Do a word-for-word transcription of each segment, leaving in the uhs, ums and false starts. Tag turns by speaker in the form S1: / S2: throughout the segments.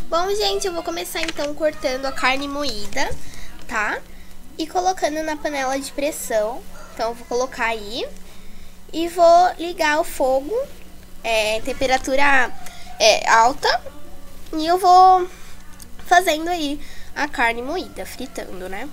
S1: Bom, gente, eu vou começar então cortando a carne moída, tá? E colocando na panela de pressão. Então, eu vou colocar aí e vou ligar o fogo, é, temperatura é, alta. E eu vou fazendo aí a carne moída, fritando, né?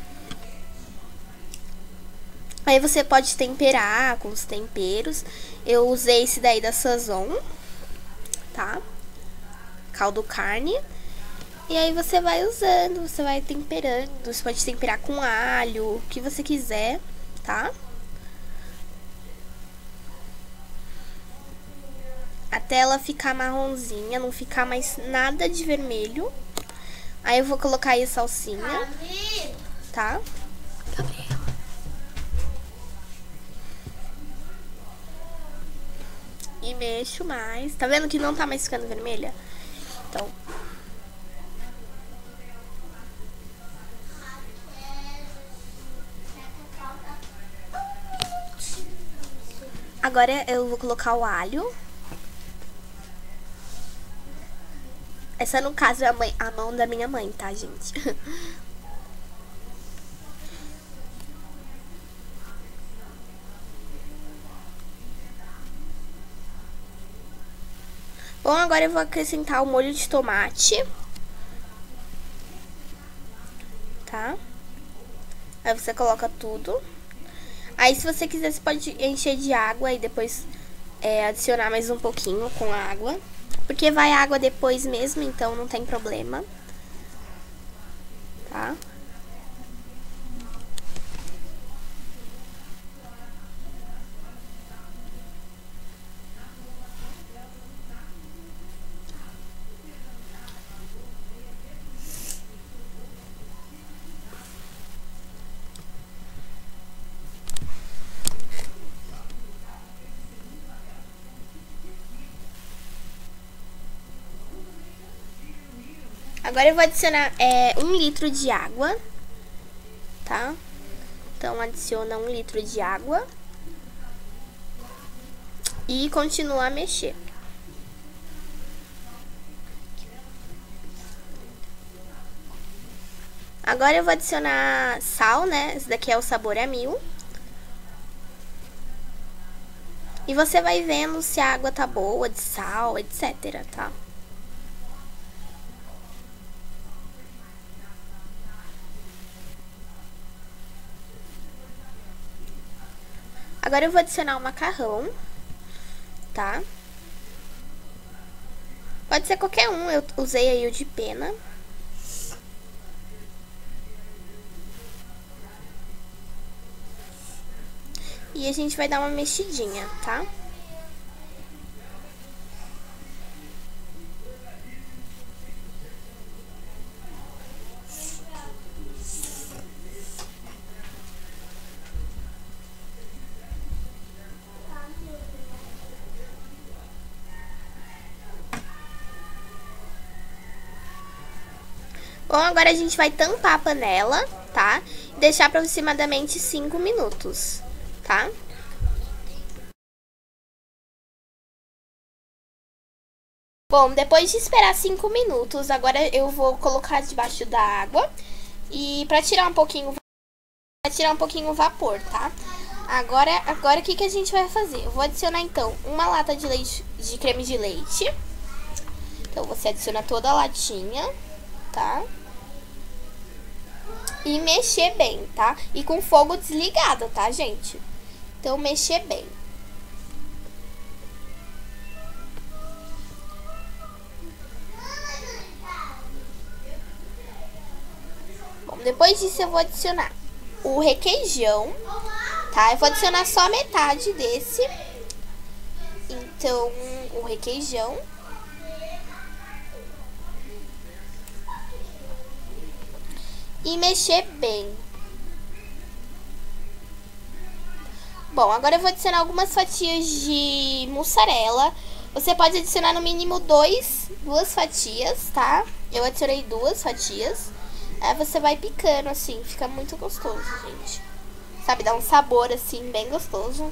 S1: Aí você pode temperar com os temperos. Eu usei esse daí da Sazon, tá? Caldo carne. E aí você vai usando, você vai temperando. Você pode temperar com alho, o que você quiser, tá? Até ela ficar marronzinha, não ficar mais nada de vermelho. Aí eu vou colocar aí a salsinha, tá? E mexo mais. Tá vendo que não tá mais ficando vermelha? Então... Agora eu vou colocar o alho. Essa, no caso, é a, mãe, a mão da minha mãe, tá, gente? Bom, agora eu vou acrescentar o molho de tomate. Tá? Aí você coloca tudo. Aí, se você quiser, você pode encher de água e depois é, adicionar mais um pouquinho com a água. Porque vai água depois mesmo, então não tem problema. Tá? Agora eu vou adicionar é, um litro de água, tá? Então, adiciona um litro de água. E continua a mexer. Agora eu vou adicionar sal, né? Esse daqui é o sabor a mil. E você vai vendo se a água tá boa de sal, etc, tá? Agora eu vou adicionar o macarrão, tá? Pode ser qualquer um, eu usei aí o de pena. E a gente vai dar uma mexidinha, tá? Bom, agora a gente vai tampar a panela, tá? E deixar aproximadamente cinco minutos, tá? Bom, depois de esperar cinco minutos, agora eu vou colocar debaixo da água e pra tirar um pouquinho, pra tirar um pouquinho o vapor, tá? Agora, agora o que que a gente vai fazer? Eu vou adicionar então uma lata de leite, de creme de leite. Então você adiciona toda a latinha, tá? E mexer bem, tá? E com fogo desligado, tá, gente? Então, mexer bem. Bom, depois disso eu vou adicionar o requeijão, tá? Eu vou adicionar só metade desse. Então, o requeijão. E mexer bem. Bom, agora eu vou adicionar algumas fatias de mussarela. Você pode adicionar no mínimo dois, duas fatias, tá? Eu adicionei duas fatias. Aí você vai picando assim, fica muito gostoso, gente. Sabe, dá um sabor assim, bem gostoso.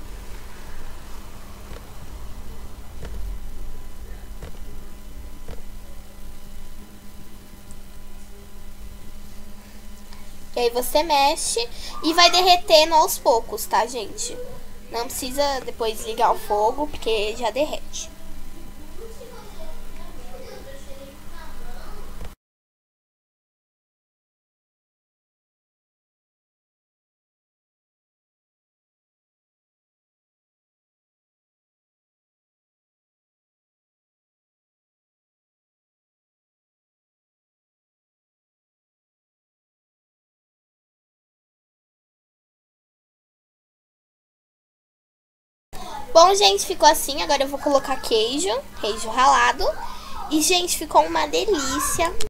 S1: E aí você mexe e vai derretendo aos poucos, tá, gente? Não precisa depois ligar o fogo, porque já derrete. Bom, gente, ficou assim. Agora eu vou colocar queijo, queijo ralado. E, gente, ficou uma delícia.